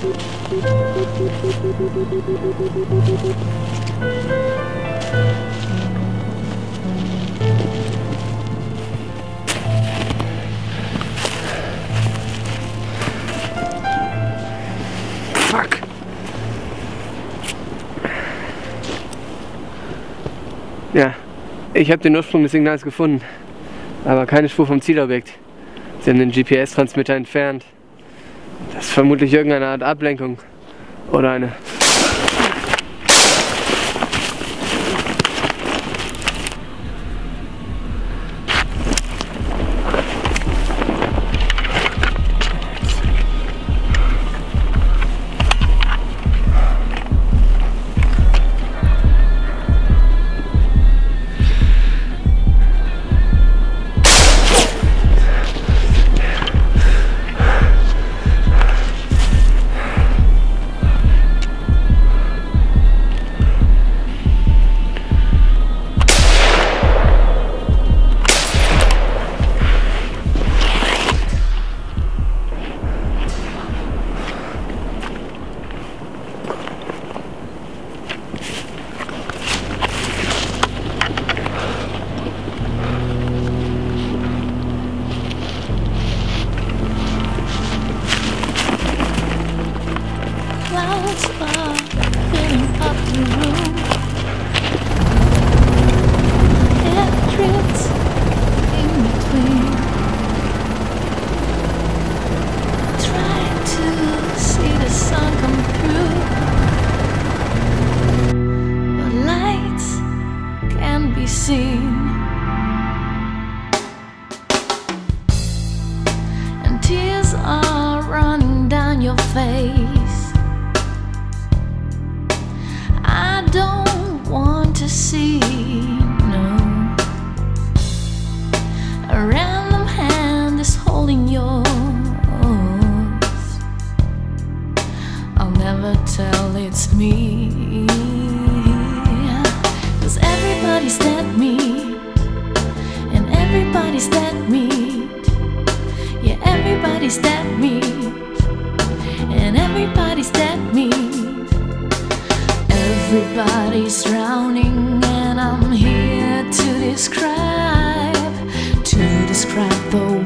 Fuck! Ja, ich habe den Ursprung des Signals gefunden, aber keine Spur vom Zielobjekt. Sie haben den GPS-Transmitter entfernt. Das ist vermutlich irgendeine Art Ablenkung oder eine... I don't want to see, no. A random hand is holding yours. I'll never tell it's me, 'cause everybody's that meet, and everybody's that meet. Yeah, everybody's that meet, and everybody's that meet. Everybody's drowning, and I'm here to describe the